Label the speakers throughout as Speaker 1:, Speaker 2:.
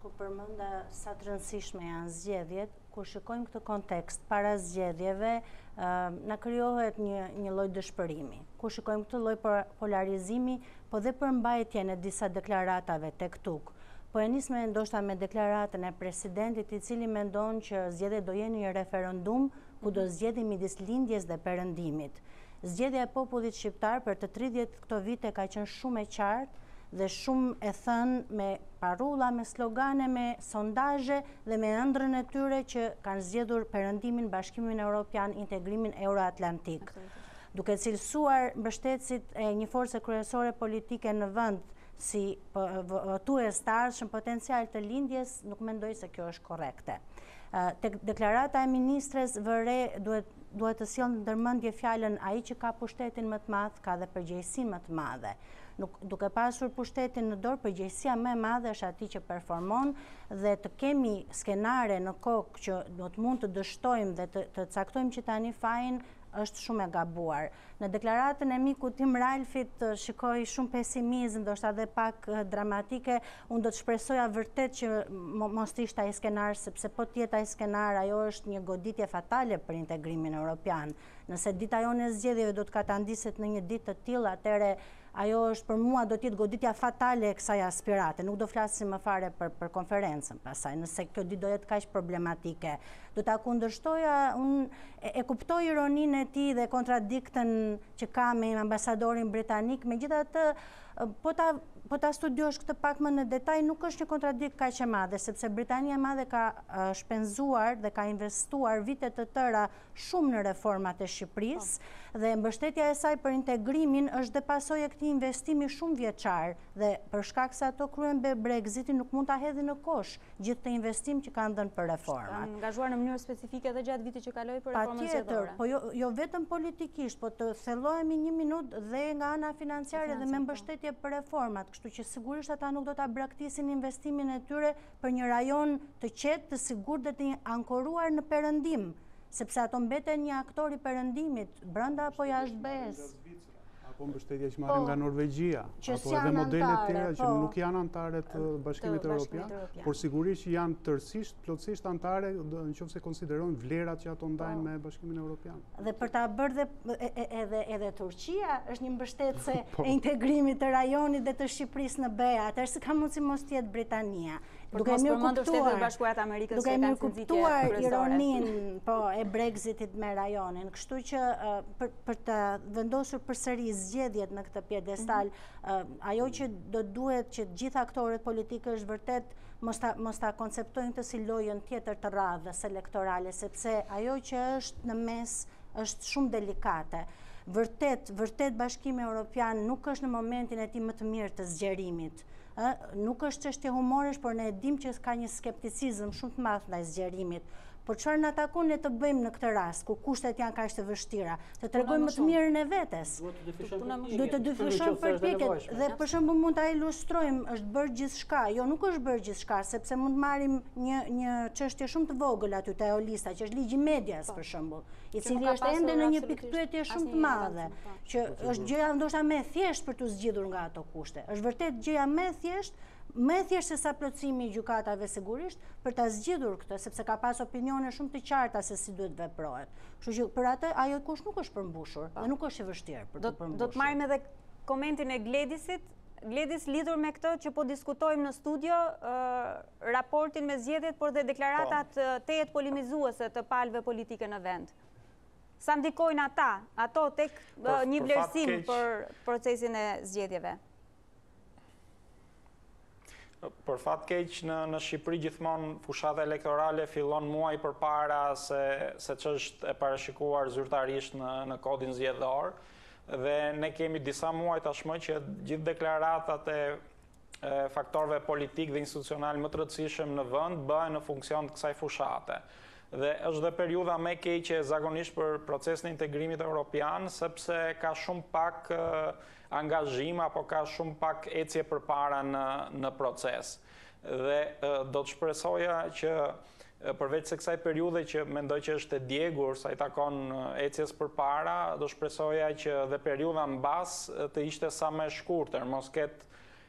Speaker 1: kur përmenda sa të rëndësishme janë zgjedhjet, kur shikojmë këtë kontekst para zgjedhjeve, na krijohet një lloj dëshpërimi. Kur shikojmë këtë lloj polarizimi, po dhe përmbajtjen e disa deklaratave tek TUK. Po e nisme ndoshta me deklaratën e presidentit, i cili mendon që zgjedhjet do jenë një referendum ku do zgjedhim midis lindjes dhe perëndimit. Zgjedhja e popullit shqiptar për të 30 këto vite ka qenë shumë e qartë dhe shumë e thënë me parulla, me slogane, me sondazhe dhe me ëndrrën e tyre që kanë zgjedhur perëndimin, Bashkimin Evropian, integrimin euroatlantik. Duke cilësuar mbështetësit e një force kryesore politike në vend si votues të ardhshëm potencial të lindjes, nuk mendoj se kjo është korrekte. Deklarata e ministres vëre duhet të sjellë ndërmendje fjalën ai që ka pushtetin më të madh ka dhe përgjegjësinë më të madhe. Duke pasur pushtetin në dorë, përgjegjësia më e madhe është atij që performon dhe të kemi skenare në kokë që do të mund të dështojmë dhe të caktojmë që tani fajin është shumë e gabuar. Në deklaratën e mikut tim Ralfit shikoj shumë pesimizëm, ndoshta edhe pak dramatike. Unë do të shpresoja vërtet që mos të ishte ai skenar, sepse po të jetë ai skenar, ajo është një goditje fatale për integrimin evropian. Nëse dita jone e zgjedhjeve do të katandiset në një ditë të tillë, atëre ajo është për mua do të jetë goditja fatale e kësaj aspirate. Nuk do flasim më fare për konferencën pasaj, nëse kjo ditë do jetë kaq problematike. Do ta kundërshtoja, unë e kuptoj ironinë e tij dhe kontradiktën që ka me ambasadorin britanik, megjithatë po ta studiosh këtë pak më në detaj, nuk është një kontradikt kaq e madhe, sepse Britania e Madhe ka shpenzuar dhe ka investuar vite të tëra shumë në reformat e Shqipërisë dhe mbështetja e saj për integrimin është dhe pasojë e këtij investimi shumë vjeçar dhe për shkak se ato kryen me Brexitin nuk mund ta hedhin në kosh gjithë të investim që kanë dhënë për reformat.
Speaker 2: Kanë angazhuar në mënyrë specifike edhe gjatë vitit që kaloi për reformën zgjedhore.
Speaker 1: Po jo vetëm politikisht, po të thellohemi një minutë dhe nga ana financiare dhe me mbështetje për reformat, kështu që sigurisht ata nuk do ta braktisin investimin e tyre për një rajon të qetë, të sigurt dhe të ankoruar në perëndim, sepse ato mbeten një aktor i perëndimit brenda apo jashtë BE-s.
Speaker 3: Apo mbështetja që marrin nga Norvegjia, apo edhe modele të tjera që nuk janë anëtare të Bashkimit Evropian, por sigurisht që janë tërësisht, plotësisht anëtare nëse konsiderojnë vlerat që ato ndajnë me Bashkimin Evropian.
Speaker 1: Dhe për ta bërë edhe Turqia është një mbështetëse e integrimit të rajonit dhe të Shqipërisë në BE, atëherë s'ka mundësi mos të jetë Britania.
Speaker 2: Duke mirë
Speaker 1: kuptuar ironinë e Brexitit me rajonin, kështu që për të vendosur përsëri zgjedhjet në këtë piedestal, ajo që do duhet që gjithë aktorët politikë është vërtet mos ta konceptojnë këtë si lojën tjetër të radhës elektorale, sepse ajo që është në mes është shumë delikate. Vërtet Bashkimi Evropian nuk është në momentin e tij më të mirë të zgjerimit. Nuk është çështje humoresh, por ne e dim që ka një skepticizëm shumë të madh ndaj zgjerimit. Por çfarë na takon ne të bëjmë në këtë rast, kur kushtet janë kaq të vështira, të tregojmë më të mirën e vetes. Duhet të dyfishojmë përpjekjet dhe për shembull mund ta ilustrojmë, është bërë gjithçka. Jo, nuk është bërë gjithçka, sepse mund të marrim një çështje shumë të vogël aty te Eolista, që është ligji medias për shembull, i cili është ende në një pikë pyetje shumë të madhe, që është gjëja ndoshta më e thjeshtë për të zgjidhur nga ato kushte. Është vërtet gjëja më e thjeshtë se sa plotësimi i gjykatave sigurisht për ta zgjidhur këtë, sepse ka pas opinione shumë të qarta se si duhet veprohet. Kështu që për atë ajo kusht nuk është përmbushur dhe nuk është e vështirë për të përmbushur.
Speaker 2: Do të marrim edhe komentin e Gledisit. Gledis, lidhur me këtë që po diskutojmë në studio, raportin me zgjedhjet, por dhe deklaratat tejet polemizuese të palëve politike në vend. Sa ndikojnë ato tek një vlerësim për procesin e zgjedhjeve?
Speaker 4: Për fat keq në Shqipëri gjithmonë fushata elektorale fillon muaj përpara se ç'është e parashikuar zyrtarisht në kodin zgjedhor dhe ne kemi disa muaj tashmë që gjithë deklaratat e faktorëve politik dhe institucional më të rëndësishëm në vend bëhen në funksion të kësaj fushate. Dhe është dhe periudha më e keqe zakonisht për procesin e integrimit evropian, sepse ka shumë pak angazhim apo ka shumë pak ecje përpara në proces. Dhe do të shpresoja që përveç se kësaj periudhe që mendoj që është e djegur sa i takon ecjes përpara, do shpresoja që dhe periudha mbas të ishte sa më e shkurtër, mos ketë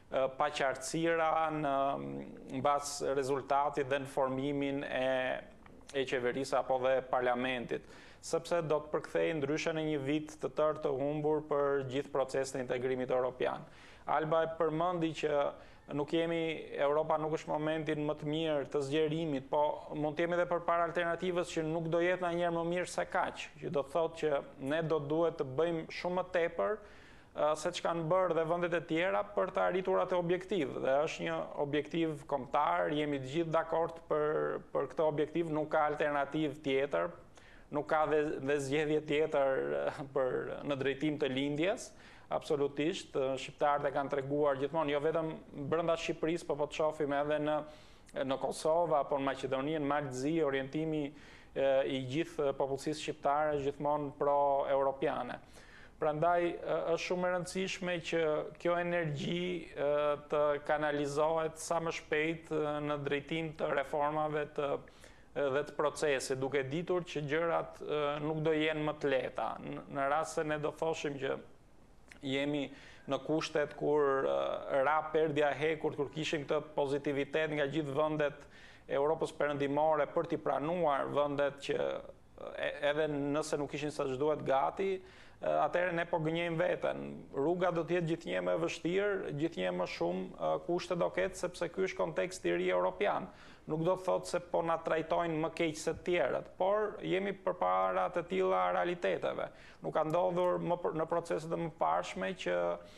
Speaker 4: paqartësira në bas rezultatit dhe në formimin e qeverisë apo dhe parlamentit, sepse do të përkthejë ndryshe në një vit të tërë të humbur për gjithë procesin e integrimit europian. Alba e përmendi që Europa nuk është momentin më të mirë të zgjerimit, po mund të jemi edhe përpara alternativës që nuk do jetë ndonjëherë më mirë se kaq, që do thotë që ne do duhet të bëjmë shumë më tepër se që kanë bërë dhe vendet e tjera për të arritur atë objektiv. Dhe është një objektiv kombëtar, jemi të gjithë dakord për këtë objektiv, nuk ka alternativë tjetër, nuk ka dhe zgjedhje tjetër në drejtim të lindjes. Absolutisht, shqiptarët e kanë treguar gjithmonë, jo vetëm brenda Shqipërisë, po të shohim edhe në Kosovë apo në Maqedoni, në Malzi, orientimi i gjithë popullsisë shqiptare gjithmonë pro-europiane. Prandaj është shumë e rëndësishme që kjo energji të kanalizohet sa më shpejt në drejtim të reformave dhe të procesit, duke ditur që gjërat nuk do jenë më të lehta. Në rast se ne do thoshim që jemi në kushtet kur ra perdja hekur, kur kishim këtë pozitivitet nga gjithë vendet e Europës perëndimore për t'i pranuar vendet që edhe nëse nuk ishin sa ç'duhet gati, atëherë ne po gënjejmë veten. Rruga do të jetë gjithnjë më e vështirë, gjithnjë më shumë kushte do ketë, sepse ky është konteksti i ri evropian. Nuk do të thotë se po na trajtojnë më keq se të tjerët, por jemi përpara të tilla realiteteve. Nuk ka ndodhur në proceset e mëparshme që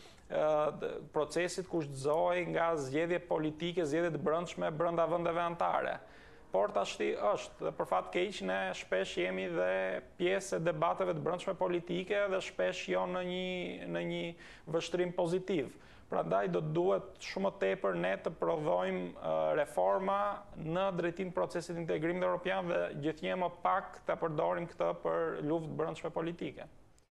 Speaker 4: procesit kushtzohej nga zgjedhje politike, zgjedhje të brendshme brenda vendeve anëtare. Por tashti është, dhe për fat keq ne shpesh jemi dhe pjesë e debateve të brendshme politike dhe shpesh jo në një vështrim pozitiv. Prandaj do të duhet shumë më tepër ne të prodhojmë reforma në drejtim procesit integrimit evropian dhe gjithnjë më pak të përdorim këtë për luftë brendshme politike.